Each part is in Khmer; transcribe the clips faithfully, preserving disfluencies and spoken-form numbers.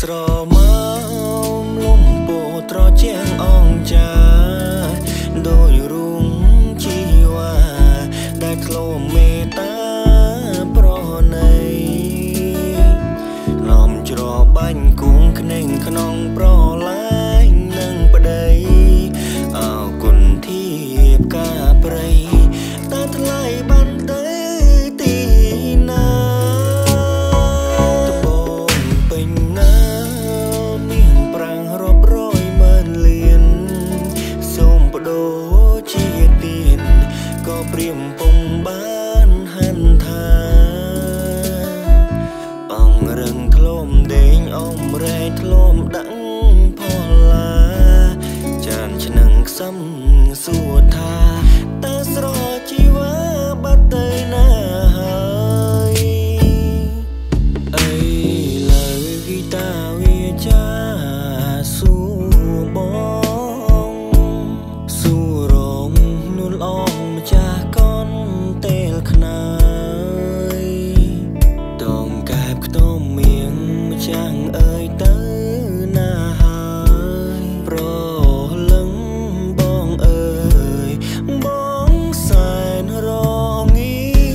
ស្រមោមលំពោត្រជាងអងចាដោយរុងជីវ៉ាដែលក្លូមេតាប្រណីឡំច្របាញ់គង់គ្នេងក្នុងប្រឡាញនឹងប្តីអើគុណធៀបការព្រៃតែថ្លៃបានទៅទីណាត្បូងពេញណាមានប្រាំងរាប់រយម៉ឺនលានសូមបដូរជាទៀនក៏ព្រាមពុំបានហាន់ថាអងរឹងធ្លុំដេងអមរែកធ្លុំដាក់ផលាចានឆ្នាំងខ្សំសួរថាតើស្រជីវ៉ាបាត់ទៅណាហើយអីលើគីតាវាចាសួរបងសួររងនួនអងម្ចាស់កនទេលខ្នើយដងកែបខ្ទមមៀងម្ចាស់អើយទៅណាហើយប្រលឹងបងអើយបងសែនរងា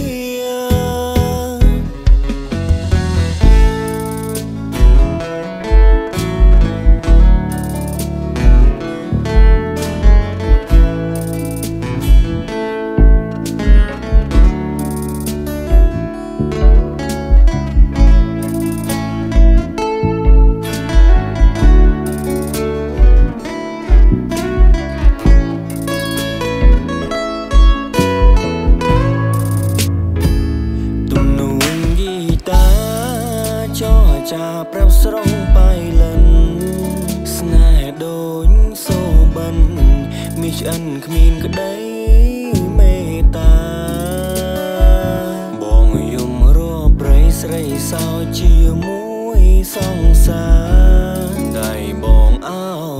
ចាប្រាប់ស្រងបៃលិនស្នេហ៍ដូចសូបិនមានឆ្អិនគ្មានក្តីមេត្តាបងយំរព្រៃស្រីសោជាមួយសង្សារដៃបងអោយ